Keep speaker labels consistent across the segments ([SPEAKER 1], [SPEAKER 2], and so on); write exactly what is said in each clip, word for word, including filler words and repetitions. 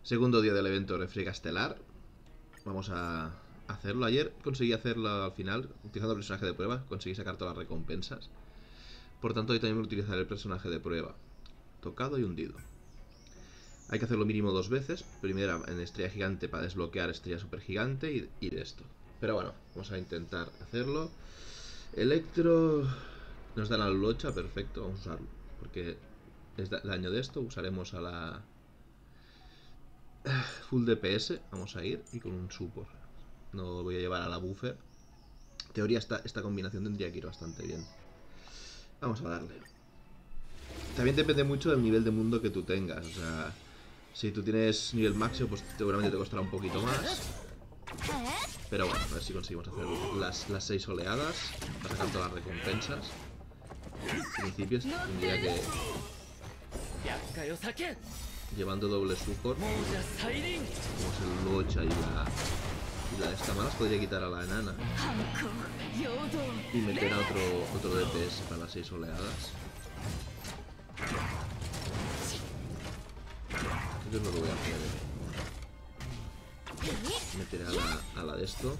[SPEAKER 1] Segundo día del evento Refriega Estelar. Vamos a hacerlo. Ayer conseguí hacerlo al final, utilizando el personaje de prueba. Conseguí sacar todas las recompensas. Por tanto, hoy también voy a utilizar el personaje de prueba. Tocado y hundido. Hay que hacerlo mínimo dos veces. Primera en estrella gigante para desbloquear estrella super gigante y, y de esto. Pero bueno, vamos a intentar hacerlo. Electro... Nos dan a la lucha, perfecto, vamos a usarlo. Porque es daño de esto, usaremos a la... Full D P S, vamos a ir, y con un support. No voy a llevar a la buffer. En teoría esta, esta combinación tendría que ir bastante bien. Vamos a darle. También depende mucho del nivel de mundo que tú tengas. O sea, si tú tienes nivel máximo, pues seguramente te costará un poquito más. Pero bueno, a ver si conseguimos hacer las, las seis oleadas para sacar todas las recompensas. En principio tendría que... Llevando doble support, como es el Locha y la, y la de esta malas, podría quitar a la enana y meter a otro, otro D P S para las seis oleadas. Esto es lo que voy a hacer. ¿eh? Meteré a la, a la de esto.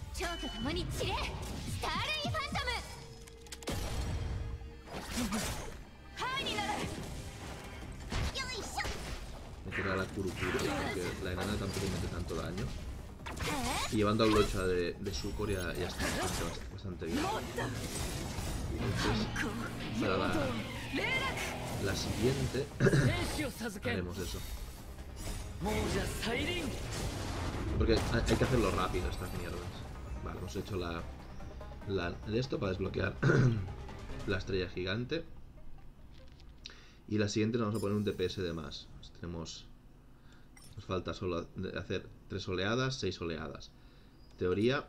[SPEAKER 1] Meter a la Kurukuru, porque la enana tampoco mete tanto daño. Y llevando a Locha de, de Sucor ya, ya está bastante, bastante bien. Entonces, para la, la siguiente haremos eso. Porque hay que hacerlo rápido estas mierdas. Vale, hemos hecho la, la de esto para desbloquear la estrella gigante. Y la siguiente nos vamos a poner un D P S de más. Tenemos... Nos falta solo hacer tres oleadas, seis oleadas. Teoría...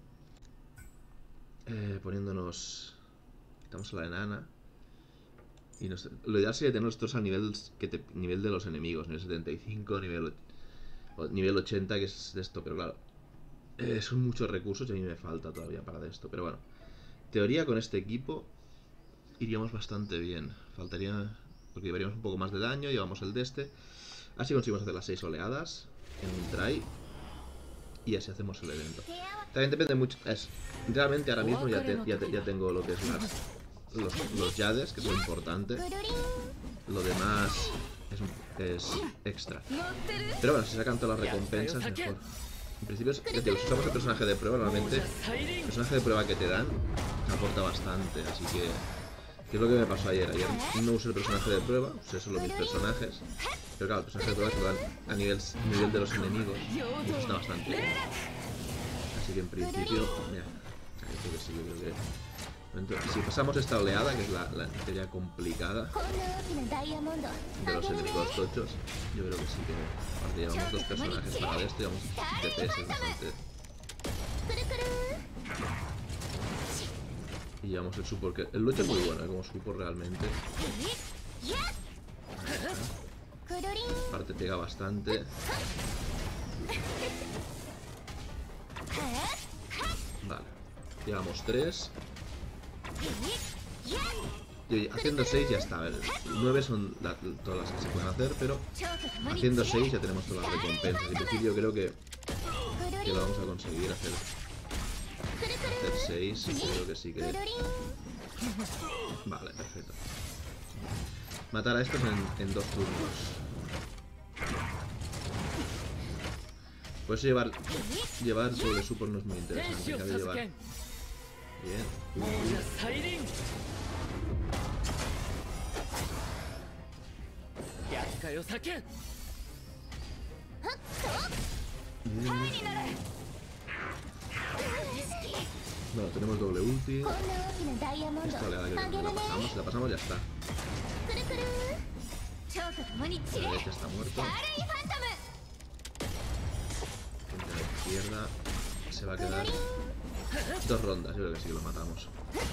[SPEAKER 1] Eh, poniéndonos... Quitamos a la enana. Y nos, lo ideal sería tener nosotros al nivel, que te, nivel de los enemigos. Nivel setenta y cinco, nivel, nivel ochenta, que es de esto. Pero claro, eh, son muchos recursos y a mí me falta todavía para de esto. Pero bueno, teoría con este equipo iríamos bastante bien. Faltaría... Porque llevaríamos un poco más de daño, llevamos el de este. Así conseguimos hacer las seis oleadas en un try. Y así hacemos el evento. También depende mucho... Es, realmente ahora mismo ya, te, ya, te, ya tengo lo que es las, los, los Yades, que es lo importante. Lo demás es, es extra. Pero bueno, si sacan todas las recompensas, mejor. En principio, ya digo, si usamos el personaje de prueba, realmente el personaje de prueba que te dan aporta bastante, así que... ¿Qué es lo que me pasó ayer? Ayer no usé el personaje de prueba, usé solo mis personajes. Pero claro, el personaje de prueba te lo dan a nivel, nivel de los enemigos. Y eso está bastante bien. Así que en principio, mira, creo que sí, yo creo que... Entonces, si pasamos esta oleada, que es la, la teoría complicada de los enemigos tochos, yo creo que sí que... Aparte llevamos dos personajes para esto, llevamos D P S bastante... Y llevamos el support, que el Locha es muy bueno, ¿eh? Como support realmente. Aparte pega bastante. Vale, llevamos tres. Y haciendo seis ya está. A ver, nueve son la, todas las que se pueden hacer, pero haciendo seis ya tenemos todas las recompensas. En principio creo que, que lo vamos a conseguir hacer. Hacer seis, creo que sí que... Vale, perfecto. Matar a estos en, en dos turnos. Por eso llevar llevar todo de support no es muy interesante. Cabe llevar. Bien. Bien. Bueno, tenemos doble ulti. Esta oleada que la pasamos, si la pasamos ya está. La derecha está muerto. Frente a la izquierda se va a quedar dos rondas, yo creo que sí que lo matamos.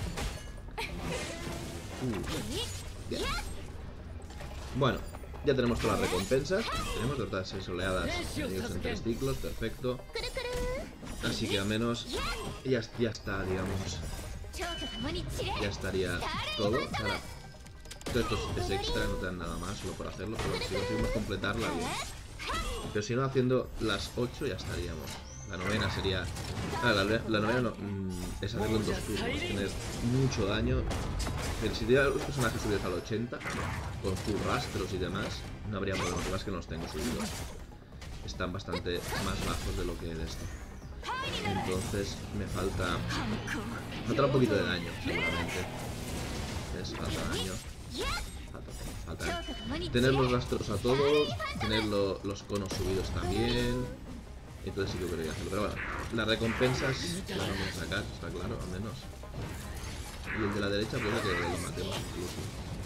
[SPEAKER 1] Uh, bien. Bueno, ya tenemos todas las recompensas. Tenemos otras seis oleadas unidos en tres ciclos, perfecto. Así que al menos ya, ya está, digamos. Ya estaría todo. Ahora, todo esto es extra, no te dan nada más solo por hacerlo, pero si conseguimos completarla bien. Pero si no, haciendo las ocho ya estaríamos. La novena sería... Ah, la, la novena no, mm, es hacerlo en dos turnos, tener mucho daño. Pero si tuviera los personajes subidos al ochenta, con sus rastros y demás, no habría problema. Lo que pasa es que no los tengo subidos. Están bastante más bajos de lo que de esto. Entonces me falta... Falta un poquito de daño, seguramente. ¿Ves? Falta daño. Falta, falta. Tener los rastros a todos, tener lo, los conos subidos también. Entonces sí que podría hacerlo. Pero bueno, las recompensas las vamos a sacar, está claro, al menos. Y el de la derecha puede que lo matemos incluso.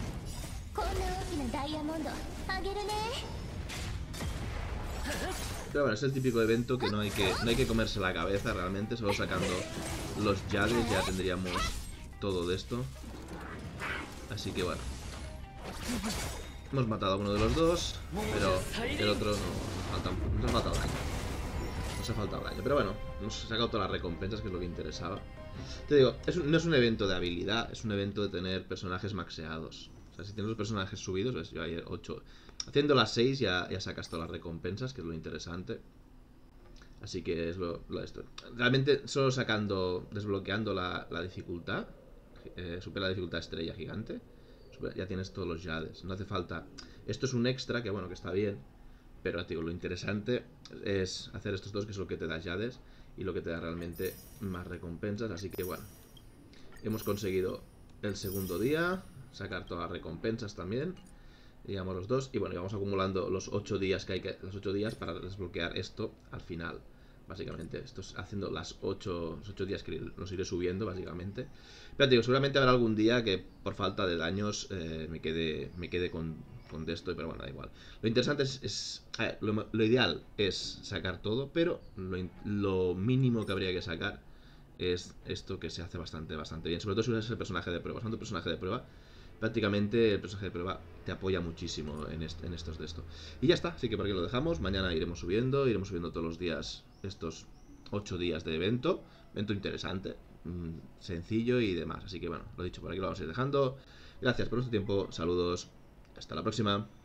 [SPEAKER 1] Pero bueno, es el típico evento que no hay que no hay que comerse la cabeza realmente. Solo sacando los Jades ya tendríamos todo de esto. Así que bueno, hemos matado a uno de los dos, pero el otro no nos, falta, nos ha faltado daño. Nos ha faltado daño, pero bueno, hemos sacado todas las recompensas, que es lo que interesaba. Te digo, es un, no es un evento de habilidad, es un evento de tener personajes maxeados. O sea, si tienes los personajes subidos, ves, yo ayer ocho. Haciendo las seis ya, ya sacas todas las recompensas, que es lo interesante. Así que es lo, lo esto. Realmente solo sacando, desbloqueando la, la dificultad, eh, supera la dificultad estrella gigante, supera, ya tienes todos los Jades. No hace falta... Esto es un extra, que bueno, que está bien. Pero digo, lo interesante es hacer estos dos, que es lo que te da Jades y lo que te da realmente más recompensas. Así que bueno, hemos conseguido el segundo día, sacar todas las recompensas también. Digamos los dos. Y bueno, y vamos acumulando los ocho días que hay que. Los ocho días para desbloquear esto al final. Básicamente, esto es haciendo las ocho, los ocho días que los iré subiendo, básicamente. Pero digo, seguramente habrá algún día que por falta de daños eh, me quede. Me quede con. con esto, pero bueno, da igual. Lo interesante es, es a ver, lo, lo ideal es sacar todo, pero lo, lo mínimo que habría que sacar es esto, que se hace bastante, bastante bien. Sobre todo si usas el personaje de prueba. Usando el personaje de prueba, prácticamente el personaje de prueba te apoya muchísimo en, este, en estos de esto. Y ya está, así que por aquí lo dejamos. Mañana iremos subiendo, iremos subiendo todos los días estos ocho días de evento. Evento interesante, mmm, sencillo y demás. Así que bueno, lo dicho, por aquí lo vamos a ir dejando. Gracias por vuestro tiempo, saludos. Hasta la próxima.